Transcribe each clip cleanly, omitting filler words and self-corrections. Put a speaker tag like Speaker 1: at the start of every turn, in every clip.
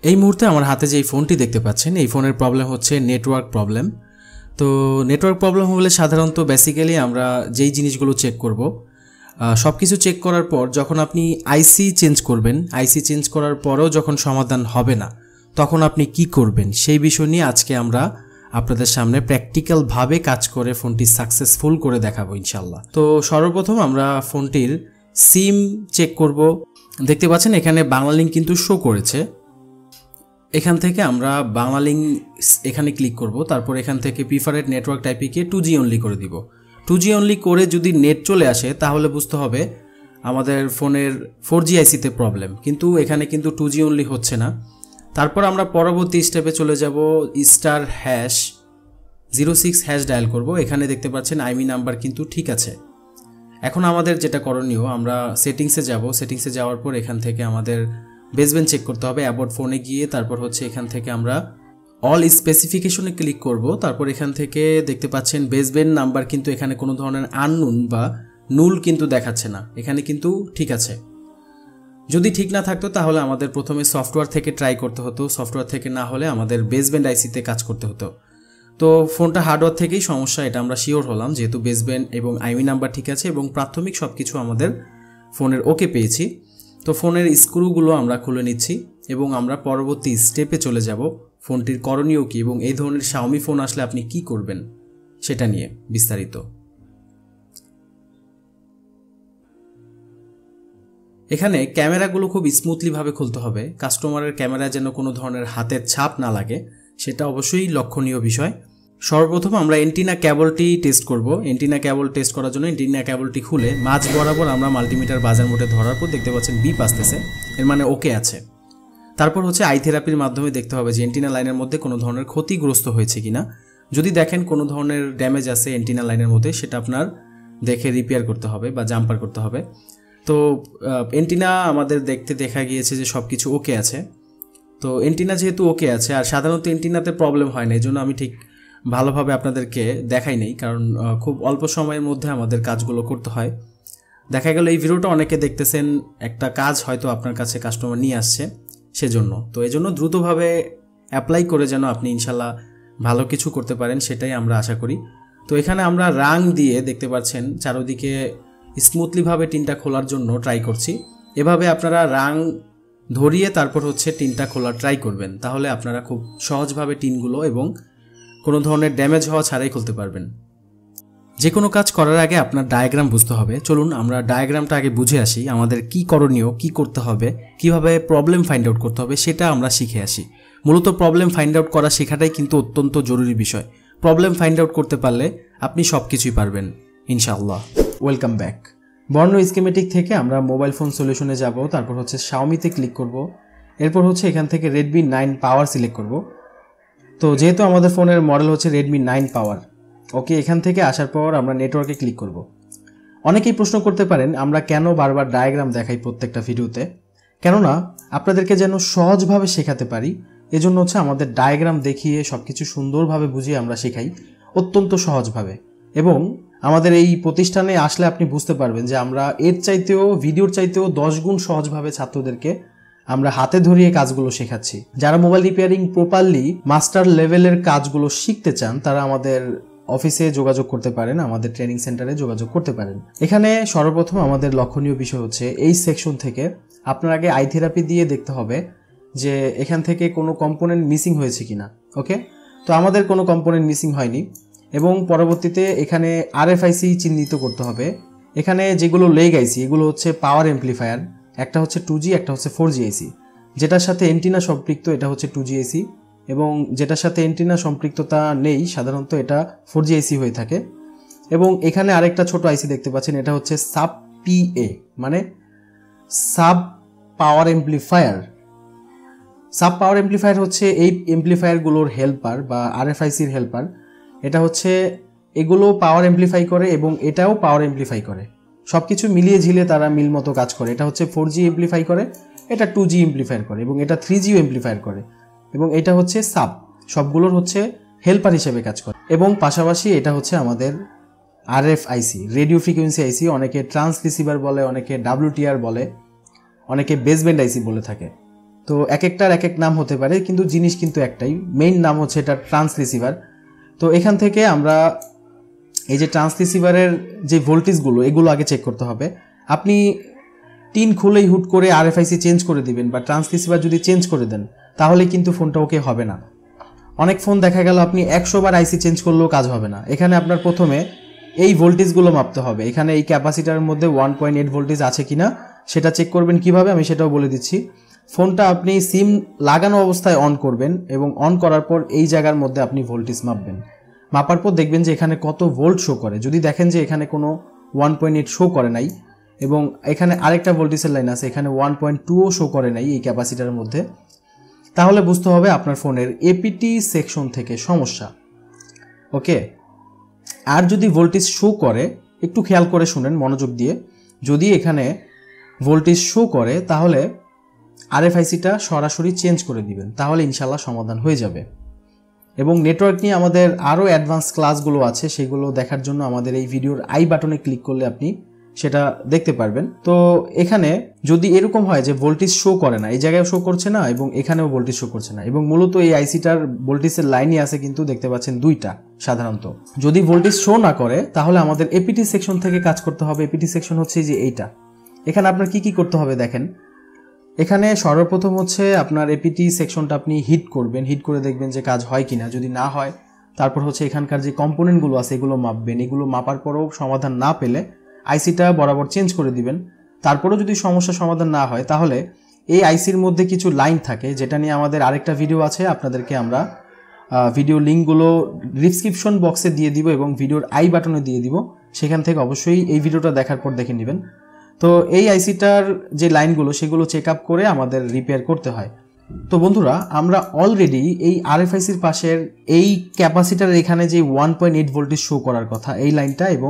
Speaker 1: এই মুহূর্তে আমার হাতে যে ফোনটি দেখতে পাচ্ছেন এই ফোনের প্রবলেম হচ্ছে নেটওয়ার্ক প্রবলেম। তো নেটওয়ার্ক প্রবলেম হলে সাধারণত বেসিক্যালি আমরা যেই জিনিসগুলো চেক করব, সব কিছু চেক করার পর যখন আপনি আইসি চেঞ্জ করবেন, আইসি চেঞ্জ করার পরেও যখন সমাধান হবে না তখন আপনি কি করবেন সেই বিষয় নিয়ে আজকে আমরা আপনাদের সামনে প্র্যাকটিক্যালভাবে কাজ করে ফোনটি সাকসেসফুল করে দেখাবো ইনশাল্লাহ। তো সর্বপ্রথম আমরা ফোনটির সিম চেক করব। দেখতে পাচ্ছেন এখানে বাংলা লিঙ্ক কিন্তু শো করেছে। এখান থেকে আমরা বাংলা লিঙ্ক এখানে ক্লিক করব, তারপর এখান থেকে প্রিফারেড নেটওয়ার্ক টাইপিকে 2G অনলি করে দিব। 2G অনলি করে যদি নেট চলে আসে তাহলে বুঝতে হবে আমাদের ফোনের 4G আইসিতে প্রবলেম, কিন্তু এখানে কিন্তু 2G অনলি হচ্ছে না। তারপর আমরা পরবর্তী স্টেপে চলে যাব, *#06# ডায়াল করব। এখানে দেখতে পাচ্ছেন আইমি নাম্বার কিন্তু ঠিক আছে। এখন আমাদের যেটা করণীয়, আমরা সেটিংসে যাব। সেটিংসে যাওয়ার পর এখান থেকে আমাদের বেসব্যান্ড চেক করতে হবে। অ্যাবাউট ফোনে গিয়ে তারপর হচ্ছে এখান থেকে আমরা অল স্পেসিফিকেশনে ক্লিক করব। তারপর এখান থেকে দেখতে পাচ্ছেন বেসব্যান্ড নাম্বার কিন্তু এখানে কোনো ধরনের আননোন বা নুল কিন্তু দেখাচ্ছে না, এখানে কিন্তু ঠিক আছে। যদি ঠিক না থাকতো তাহলে আমাদের প্রথমে সফটওয়্যার থেকে ট্রাই করতে হতো, সফটওয়্যার থেকে না হলে আমাদের বেসব্যান্ড আইসিতে কাজ করতে হতো। তো ফোনটা হার্ডওয়্যার থেকেই সমস্যা, এটা আমরা শিওর হলাম, যেহেতু বেসব্যান্ড এবং আইমি নাম্বার ঠিক আছে এবং প্রাথমিক সব কিছু আমাদের ফোনের ওকে পেয়েছি। তো ফোনের স্ক্রুগুলো আমরা খুলে নিচ্ছি এবং আমরা পরবর্তী স্টেপে চলে যাব ফোনটির করণীয় কী এবং এই ধরনের Xiaomi ফোন আসলে আপনি কি করবেন সেটা নিয়ে বিস্তারিত। এখানে ক্যামেরাগুলো খুব স্মুথলিভাবে খুলতে হবে, কাস্টমারের ক্যামেরা যেন কোনো ধরনের হাতের ছাপ না লাগে সেটা অবশ্যই লক্ষণীয় বিষয়। সর্বপ্রথম আমরা এন্টিনা কেবলটি টেস্ট করব। এন্টিনা কেবল টেস্ট করার জন্য এন্টিনা কেবলটি খুলে মাঝ বরাবর আমরা মাল্টিমিটার বাজার মোডে ধরার পর দেখতে পাচ্ছেন বিপ আসতেছে, এর মানে ওকে আছে। তারপর হচ্ছে আই থেরাপির মাধ্যমে দেখতে হবে যে এন্টিনা লাইনের মধ্যে কোনো ধরনের ক্ষতিগ্রস্ত হয়েছে কিনা। যদি দেখেন কোনো ধরনের ড্যামেজ আছে এন্টিনা লাইনের মধ্যে সেটা আপনার দেখে রিপেয়ার করতে হবে বা জাম্পার করতে হবে। তো এন্টিনা আমাদের দেখতে দেখা গিয়েছে যে সব কিছু ওকে আছে। তো এন্টিনা যেহেতু ওকে আছে, আর সাধারণত এন্টিনাতে প্রবলেম হয় না, এই জন্য আমি ঠিক ভালোভাবে আপনাদেরকে দেখাই নেই, কারণ খুব অল্প সময়ের মধ্যে আমাদের কাজগুলো করতে হয়। দেখা গেল এই ভিডিওটা অনেকে দেখতেছেন, একটা কাজ হয়তো আপনার কাছে কাস্টমার নিয়ে আসছে সেজন্য। তো এই জন্য দ্রুতভাবে অ্যাপ্লাই করে যেন আপনি ইনশাল্লাহ ভালো কিছু করতে পারেন সেটাই আমরা আশা করি। তো এখানে আমরা রাং দিয়ে দেখতে পাচ্ছেন চারোদিকে স্মুথলিভাবে টিনটা খোলার জন্য ট্রাই করছি। এভাবে আপনারা রাং ধরিয়ে তারপর হচ্ছে টিনটা খোলা ট্রাই করবেন, তাহলে আপনারা খুব সহজভাবে টিনগুলো এবং কোনো ধরনের ড্যামেজ হওয়া ছাড়াই খুলতে পারবেন। যে কোনো কাজ করার আগে আপনার ডায়াগ্রাম বুঝতে হবে। চলুন আমরা ডায়াগ্রামটা আগে বুঝে আসি, আমাদের কি করণীয়, কি করতে হবে, কিভাবে প্রবলেম ফাইন্ড আউট করতে হবে সেটা আমরা শিখে আসি। মূলত প্রবলেম ফাইন্ড আউট করা শেখাটাই কিন্তু অত্যন্ত জরুরি বিষয়। প্রবলেম ফাইন্ড আউট করতে পারলে আপনি সব কিছুই পারবেন ইনশাআল্লাহ। Welcome back. বর্ণ স্কিমেটিক থেকে আমরা মোবাইল ফোন সলিউশনে যাব, তারপর হচ্ছে Xiaomiতে ক্লিক করব, এরপর হচ্ছে এখান থেকে Redmi 9 পাওয়ার সিলেক্ট করব। তো যেহেতু আমাদের ফোনের মডেল হচ্ছে Redmi 9 পাওয়ার, ওকে, এখান থেকে আসার পর আমরা নেটওয়ার্কে ক্লিক করব। অনেকেই প্রশ্ন করতে পারেন আমরা কেন বারবার ডায়াগ্রাম দেখাই প্রত্যেকটা ভিডিওতে, কেননা আপনাদেরকে যেন সহজভাবে শেখাতে পারি, এজন্য হচ্ছে আমাদের ডায়াগ্রাম দেখিয়ে সব কিছু সুন্দরভাবে বুঝিয়ে আমরা শেখাই অত্যন্ত সহজভাবে। এবং আমাদের এই প্রতিষ্ঠানে আসলে আপনি বুঝতে পারবেন যে আমরা এর চাইতেও, ভিডিওর চাইতেও 10 গুণ সহজভাবে ছাত্রদেরকে আমরা হাতে ধরিয়ে কাজগুলো শেখাচ্ছি। যারা মোবাইল রিপেয়ারিং প্রপারলি মাস্টার লেভেলের কাজগুলো শিখতে চান তারা আমাদের অফিসে যোগাযোগ করতে পারেন, আমাদের ট্রেনিং সেন্টারে যোগাযোগ করতে পারেন। এখানে সর্বপ্রথম আমাদের লক্ষণীয় বিষয় হচ্ছে এই সেকশন থেকে আপনার আগে আই থেরাপি দিয়ে দেখতে হবে যে এখান থেকে কোনো কম্পোনেন্ট মিসিং হয়েছে কিনা। ওকে, তো আমাদের কোনো কম্পোনেন্ট মিসিং হয়নি। এবং পরবর্তীতে এখানে RFIC চিহ্নিত করতে হবে। এখানে যেগুলো লেগ আইসি এগুলো হচ্ছে পাওয়ার এমপ্লিফায়ার, একটা হচ্ছে 2G, একটা হচ্ছে 4G আইসি। যেটার সাথে এন্টিনা সম্পৃক্ত এটা হচ্ছে 2G আইসি এবং যেটার সাথে এন্টিনা সম্পৃক্ততা নেই সাধারণত এটা 4G আইসি হয়ে থাকে। এবং এখানে আরেকটা ছোট আইসি দেখতে পাচ্ছেন, এটা হচ্ছে সাব PA, মানে sub power amplifier. Sub power amplifier হচ্ছে এই এমপ্লিফায়ারগুলোর হেল্পার বা RFICর হেল্পার। এটা হচ্ছে এগুলো পাওয়ার এমপ্লিফাই করে এবং এটাও পাওয়ার এমপ্লিফাই করে, সব কিছু মিলিয়ে ঝিলে তারা মিল মতো কাজ করে। এটা হচ্ছে 4G এমপ্লিফাই করে, এটা 2G এমপ্লিফায়ার করে এবং এটা 3Gও এমপ্লিফায়ার করে এবং এটা হচ্ছে সাব, সবগুলোর হচ্ছে হেল্পার হিসেবে কাজ করে। এবং পাশাপাশি এটা হচ্ছে আমাদের RFIC, রেডিও ফ্রিকোয়েন্সি আইসি, অনেকে ট্রান্স রিসিভার বলে, অনেকে WTR বলে, অনেকে বেসব্যান্ড আইসি বলে থাকে। তো এক একটার এক এক নাম হতে পারে, কিন্তু জিনিস কিন্তু একটাই, মেইন নাম হচ্ছে এটা ট্রান্সরিসিভার। তো এখান থেকে আমরা এই যে ট্রান্সরিসিভারের যে ভোল্টেজগুলো এগুলো আগে চেক করতে হবে। আপনি টিন খুলেই হুট করে আরএফআইসি চেঞ্জ করে দিবেন বা ট্রান্সরিসিভার যদি চেঞ্জ করে দেন তাহলে কিন্তু ফোনটা ওকে হবে না। অনেক ফোন দেখা গেল আপনি 100 বার আইসি চেঞ্জ করলেও কাজ হবে না। এখানে আপনার প্রথমে এই ভোল্টেজগুলো মাপতে হবে। এখানে এই ক্যাপাসিটারের মধ্যে 1.8 ভোল্টেজ আছে কিনা সেটা চেক করবেন কিভাবে আমি সেটাও বলে দিচ্ছি। ফোনটা আপনি সিম লাগানো অবস্থায় অন করবেন এবং অন করার পর এই জায়গার মধ্যে আপনি ভোল্টেজ মাপবেন। মাপার পর দেখবেন যে এখানে কত ভোল্ট শো করে। যদি দেখেন যে এখানে কোনো 1.8 শো করে নাই এবং এখানে আরেকটা ভোল্টেজের লাইন আছে, এখানে 1.2ও শো করে নাই এই ক্যাপাসিটারের মধ্যে, তাহলে বুঝতে হবে আপনার ফোনের এপিটি সেকশন থেকে সমস্যা। ওকে, আর যদি ভোল্টেজ শো করে, একটু খেয়াল করে শুনেন মনোযোগ দিয়ে, যদি এখানে ভোল্টেজ শো করে তাহলে আরএফআইসিটা সরাসরি চেঞ্জ করে দিবেন, তাহলে ইনশাল্লাহ সমাধান হয়ে যাবে। এবং নেটওয়ার্ক নিয়ে আমাদের আরও অ্যাডভান্স ক্লাসগুলো আছে, সেগুলো দেখার জন্য আমাদের এই ভিডিওর আই বাটনে ক্লিক করলে আপনি সেটা দেখতে পারবেন। তো এখানে যদি এরকম হয় যে ভোল্টেজ শো করে না, এই জায়গায় শো করছে না এবং এখানেও ভোল্টেজ শো করছে না, এবং মূলত এই আইসিটার ভোল্টেজের লাইনই আছে কিন্তু দেখতে পাচ্ছেন দুইটা। সাধারণত যদি ভোল্টেজ শো না করে তাহলে আমাদের এপিটি সেকশন থেকে কাজ করতে হবে। এপিটি সেকশন হচ্ছে যে এইটা। এখানে আপনার কি করতে হবে দেখেন, এখানে সর্বপ্রথম হচ্ছে আপনার এপিটি সেকশনটা আপনি হিট করবেন, হিট করে দেখবেন যে কাজ হয় কিনা। যদি না হয় তারপর হচ্ছে এখানকার যে কম্পোনেন্টগুলো আছে এগুলো মাপবেন। এগুলো মাপার পরেও সমাধান না পেলে আইসিটা বরাবর চেঞ্জ করে দিবেন। তারপরেও যদি সমস্যার সমাধান না হয় তাহলে এই আইসির মধ্যে কিছু লাইন থাকে, যেটা নিয়ে আমাদের আরেকটা ভিডিও আছে, আপনাদেরকে আমরা ভিডিও লিঙ্কগুলো ডিসক্রিপশন বক্সে দিয়ে দিব এবং ভিডিওর আই বাটনে দিয়ে দিব, সেখান থেকে অবশ্যই এই ভিডিওটা দেখার পর দেখে নেবেন। তো এই আইসিটার যে লাইনগুলো সেগুলো চেক আপ করে আমাদের রিপেয়ার করতে হয়। তো বন্ধুরা, আমরা অলরেডি এই আরএফআইসির পাশের এই ক্যাপাসিটার এখানে যে 1.8 ভোল্টেজ শো করার কথা এই লাইনটা এবং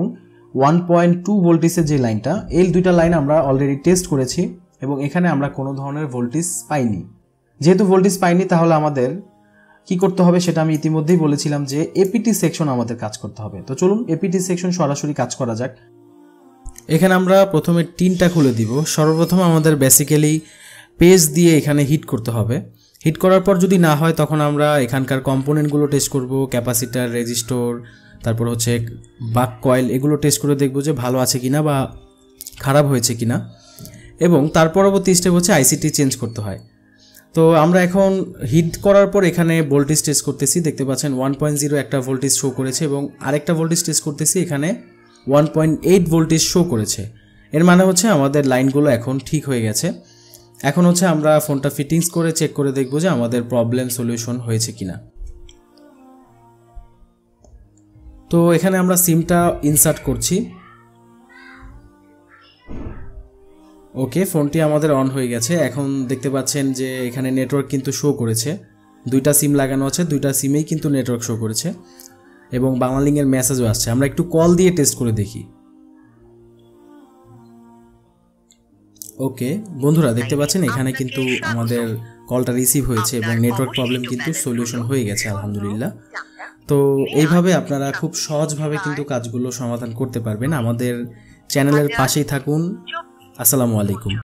Speaker 1: 1.2 ভোল্টেজের যে লাইনটা, এই দুইটা লাইন আমরা অলরেডি টেস্ট করেছি এবং এখানে আমরা কোনো ধরনের ভোল্টেজ পাইনি। যেহেতু ভোল্টেজ পাইনি তাহলে আমাদের কি করতে হবে সেটা আমি ইতিমধ্যেই বলেছিলাম যে এপিটি সেকশন আমাদের কাজ করতে হবে। তো চলুন এপিটি সেকশন সরাসরি কাজ করা যাক। এখানে আমরা প্রথমে টিনটা খুলে দিব। সর্বপ্রথম আমাদের বেসিক্যালি পেজ দিয়ে এখানে হিট করতে হবে। হিট করার পর যদি না হয় তখন আমরা এখানকার কম্পোনেন্টগুলো টেস্ট করব, ক্যাপাসিটার, রেজিস্টর, তারপর হচ্ছে বাক কয়েল, এগুলো টেস্ট করে দেখব যে ভালো আছে কিনা বা খারাপ হয়েছে কিনা, এবং তার পরবর্তী স্টেপ হচ্ছে আইসিটি চেঞ্জ করতে হয়। তো আমরা এখন হিট করার পর এখানে ভোল্টেজ টেস্ট করতেছি, দেখতে পাচ্ছেন 1.0 একটা ভোল্টেজ শো করেছে এবং আরেকটা ভোল্টেজ টেস্ট করতেছি, এখানে 1.8 ভোল্টেজ শো করেছে। এর মানে হচ্ছে আমাদের লাইনগুলো এখন ঠিক হয়ে গেছে। এখন হচ্ছে আমরা ফোনটা ফিটিংস করে চেক করে দেখব যে আমাদের প্রবলেম সলিউশন হয়েছে কিনা। তো এখানে আমরা সিমটা ইনসার্ট করছি। ওকে, ফোনটি আমাদের অন হয়ে গেছে। এখন দেখতে পাচ্ছেন যে এখানে নেটওয়ার্ক কিন্তু শো করেছে, দুইটা সিম লাগানো আছে, দুইটা সিমেই কিন্তু নেটওয়ার্ক শো করেছে এবং বাংলালিংকের মেসেজও আসছে। আমরা একটু কল দিয়ে টেস্ট করে দেখি। ওকে বন্ধুরা, দেখতে পাচ্ছেন এখানে কিন্তু আমাদের কলটা রিসিভ হয়েছে এবং নেটওয়ার্ক প্রবলেম কিন্তু সলিউশন হয়ে গেছে আলহামদুলিল্লাহ। তো এইভাবে আপনারা খুব সহজভাবে কিন্তু কাজগুলো সমাধান করতে পারবেন। আমাদের চ্যানেলের পাশেই থাকুন। আসসালামু আলাইকুম।